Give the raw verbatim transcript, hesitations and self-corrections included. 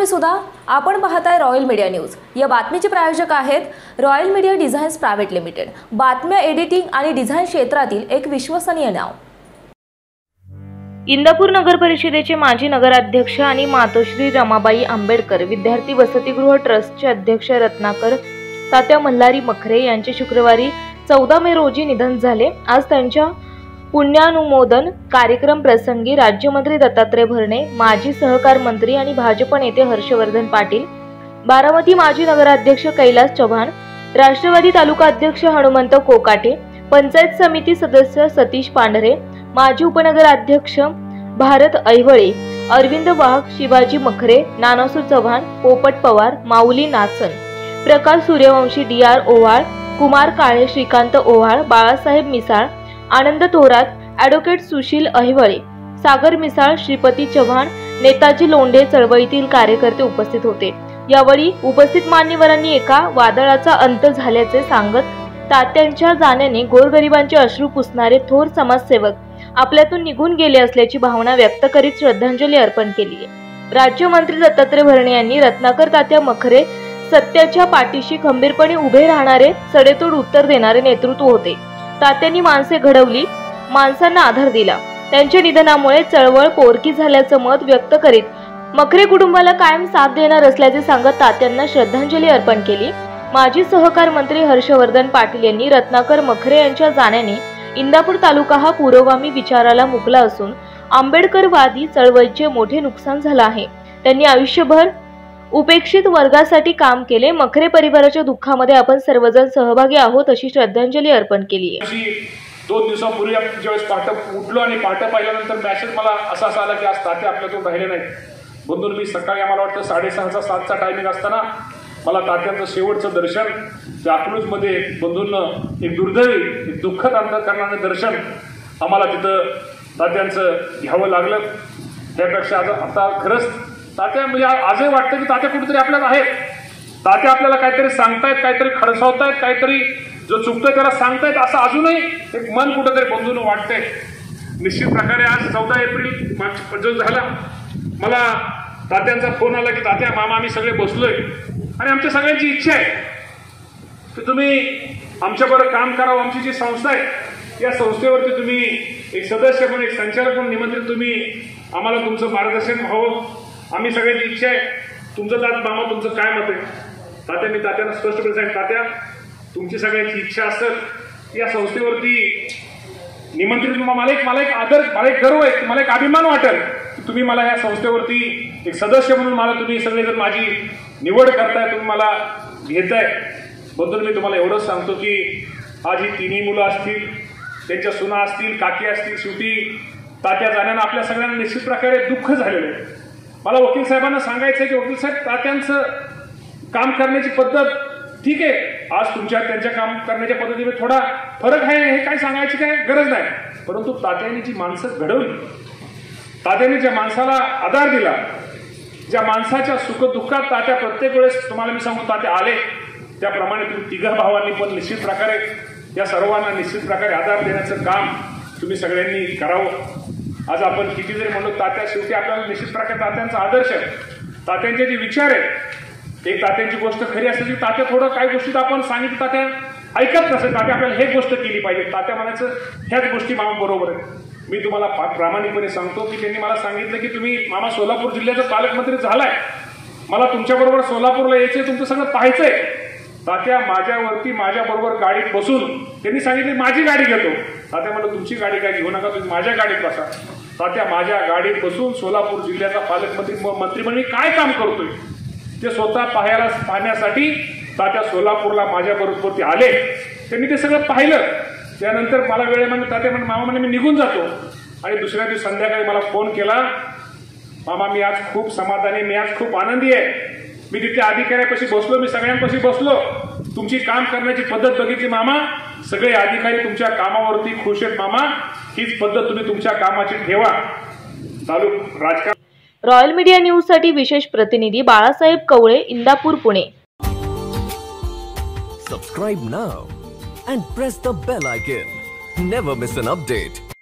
मी सुद्धा आपण पाहताय रॉयल मीडिया न्यूज। या बातमीचे प्रायोजक आहेत royal media designs private limited, बातम्या एडिटिंग आणि डिझाईन क्षेत्रातील एक विश्वसनीय नाव। इंदापूर नगर परिषदेचे माजी नगराध्यक्ष आणि मातोश्री रमाबाई आंबेडकर विद्यार्थी वसतिगृह ट्रस्टचे अध्यक्ष रत्नाकर तात्या मल्हारी मखरे यांचे शुक्रवारी चौदा मे रोजी निधन झाले। आज त्यांच्या पुण्यानुमोदन कार्यक्रम प्रसंगी राज्यमंत्री दत्तात्रय भरणे, माजी सहकार मंत्री आणि भाजप नेते हर्षवर्धन पाटील, बारामती माजी नगराध्यक्ष कैलास चव्हाण, राष्ट्रवादी तालुका अध्यक्ष हनुमंत कोकाटे, पंचायत समिती सदस्य सतीश पांढरे, माजी उपनगराध्यक्ष भारत ऐवळे, अरविंद वाघ, Shivaji मखरे, Nanasu Chavan, Popat Pawar, Mauli Nachan, Prakash Suryavanshi, D R Owal, Kumar Kale, Shrikant Owal, Balasaheb Misal, Anand Thorat, advocate Sushil Ahiwale, Sagar Misal, Shripati Chavan, Netaji Londhe चळवळीतील कार्यकर्ते उपस्थित होते। यावेळी उपस्थित मान्यवरांनी एका वादळाचा अंत झाल्याचे सांगत तात्यांच्या जाण्याने गोरगरिबांचे अश्रू पुसणारे थोर समाजसेवक आपल्यातून निघून गेले असल्याची भावना व्यक्त करीत श्रद्धांजली अर्पण केली आहे। राज्यमंत्री दत्तात्रय भरणे यांनी रत्नाकर तात्या मखरे सत्याच्या पाठीशी खंबीरपणे उभे राहणारे, सडेतोड उत्तर देणारे नेतृत्व होते। तात्यांनी माणसे घडवली, माणसांना आधार दिला। त्यांच्या निधनामुळे चळवळ पोरकी झाल्याचं मत व्यक्त करीत मखरे कुटुंबाला कायम साथ देणार असल्याचे सांगत तात्यांना श्रद्धांजली अर्पण केली। माजी सहकार मंत्री हर्षवर्धन पाटील यांनी रत्नाकर मखरे यांच्या जाण्याने इंदापूर तालुका हा पुरोगामी विचाराला मुकला असून आंबेडकरवादी चळवळीचे मोठे नुकसान झाले आहे। त्यांनी आयुष्यभर उपेक्षित वर्गासाठी काम केले। मखरे परिवाराच्या दुःखामध्ये आपण सर्वजण सहभागी आहोत अशी श्रद्धांजली अर्पण केली आहे। दोन दिवसांपूर्वी ज्यावेळेस पहाटे उठलो आणि पहाटे पाहिल्यानंतर मेसेज मला असा असा आला की आज तात्या आपल्यातून राहिले नाही। बंधून मी सकाळी आम्हाला वाटतं साडेसहाचा सातचा टायमिंग असताना मला तात्यांचं शेवटचं दर्शन त्या अकलूजमध्ये बंधूंना एक दुर्दैवी एक दुःखद अंतःकरणाने दर्शन आम्हाला तिथं तात्यांचं घ्यावं लागलं। त्यापेक्षा आज आता खरंच तात्या म्हणजे आजही वाटतं की तात्या कुठेतरी आपल्यात आहेत। तात्या आपल्याला काहीतरी सांगतायत, काहीतरी खडसावतायत, काहीतरी जो चुकतोय त्याला सांगतायत असं अजूनही एक मन कुठेतरी बंधून वाटतंय। निश्चित प्रकारे आज चौदा एप्रिल मागचा झाला, मला तात्यांचा फोन आला की तात्या मामा आम्ही सगळे बसलोय आणि आमच्या सगळ्यांची इच्छा आहे की तुम्ही आमच्याबरोबर काम करावं। आमची जी संस्था आहे या संस्थेवरती तुम्ही एक सदस्य म्हणून एक संचालक म्हणून निमंत्रित तुम्ही आम्हाला तुमचं मार्गदर्शन व्हावं। आम्ही सगळ्यांची इच्छा आहे। तुमचं तात मामा तुमचं काय मत आहे? तात्यांनी तात्यांना स्पष्टपणे सांगितलं, तात्या तुमची सगळ्यांची इच्छा असेल या संस्थेवरती निमंत्रित मला एक मला एक आदर मला एक गर्व आहे, मला एक अभिमान वाटेल की तुम्ही मला या संस्थेवरती एक सदस्य म्हणून मला तुम्ही सगळेजण माझी निवड करताय, तुम्ही मला घेताय। बंधून मी तुम्हाला एवढंच सांगतो की आज ही तिन्ही मुलं असतील, त्यांच्या सुना असतील, काकी असतील, शेवटी तात्या जाण्यानं आपल्या सगळ्यांना निश्चित प्रकारे दुःख झालेलं आहे। मला वकील साहेबांना सांगायचं की वकील साहेब तात्यांचं काम करण्याची पद्धत ठीक आहे, आज तुमच्या त्यांच्या काम करण्याच्या पद्धतीमध्ये थोडा फरक आहे, हे काय सांगायची काय गरज नाही, परंतु तात्यांनी जी माणसं घडवली, तात्यांनी ज्या माणसाला आधार दिला, ज्या माणसाच्या सुखदुःखात तात्या प्रत्येक वेळेस तुम्हाला मी सांगतो तात्या आले, त्याप्रमाणे तुम्ही तिघा भावांनी पण निश्चित प्रकारे या सर्वांना निश्चित प्रकारे आधार देण्याचं काम तुम्ही सगळ्यांनी करावं। आज आपण किती जरी म्हणलो तात्या शेवटी आपल्याला निश्चित प्रकारे तात्यांचा आदर्श आहे, तात्यांचे जे विचार आहेत, एक तात्यांची गोष्ट खरी असते की तात्या थोडं काही गोष्टीत आपण सांगितलं तात्या ऐकत नसेल, तात्या आपल्याला हे गोष्ट केली पाहिजे, तात्या म्हणायचं ह्याच गोष्टी मामा बरोबर आहे। मी तुम्हाला प्रामाणिकपणे सांगतो की त्यांनी मला सांगितलं की तुम्ही मामा सोलापूर जिल्ह्याचा पालकमंत्री झालाय, मला तुमच्याबरोबर सोलापूरला यायचंय, तुमचं सगळं पाहायचंय। तात्या माझ्यावरती माझ्या बरोबर गाडीत बसून त्यांनी सांगितले माझी गाडी घेतो। तात्या म्हणलं तुमची गाडी काय घेऊ नका, तुम्ही माझ्या गाडीत बसा। तात्या माझ्या गाडीत बसून सोलापूर जिल्ह्याचा पालकमंत्री मंत्री म्हणून मी काय काम करतोय ते स्वतः पाहायला पाहण्यासाठी तात्या सोलापूरला माझ्या बरोबरती आले। त्यांनी ते सगळं पाहिलं। त्यानंतर मला वेळ म्हणून तात्या म्हणून मामा म्हणे मी निघून जातो आणि दुसऱ्या दिवशी संध्याकाळी मला फोन केला, मामा मी आज खूप समाधानी, मी आज खूप आनंदी आहे, मी तिथल्या अधिकाऱ्यापाशी बसलो, मी सगळ्यांपाशी बसलो, तुमची काम करण्याची पद्धत बघितली मामा, सगळे अधिकारी तुमच्या कामावरती खुश आहेत मामा, हीच पद्धत तुम्ही तुमच्या कामाची ठेवा। चालू राजकारण रॉयल मीडिया न्यूज साठी विशेष प्रतिनिधी Balasaheb Kawale, Indapur, Pune. Subscribe now and press the bell icon. Never miss an update.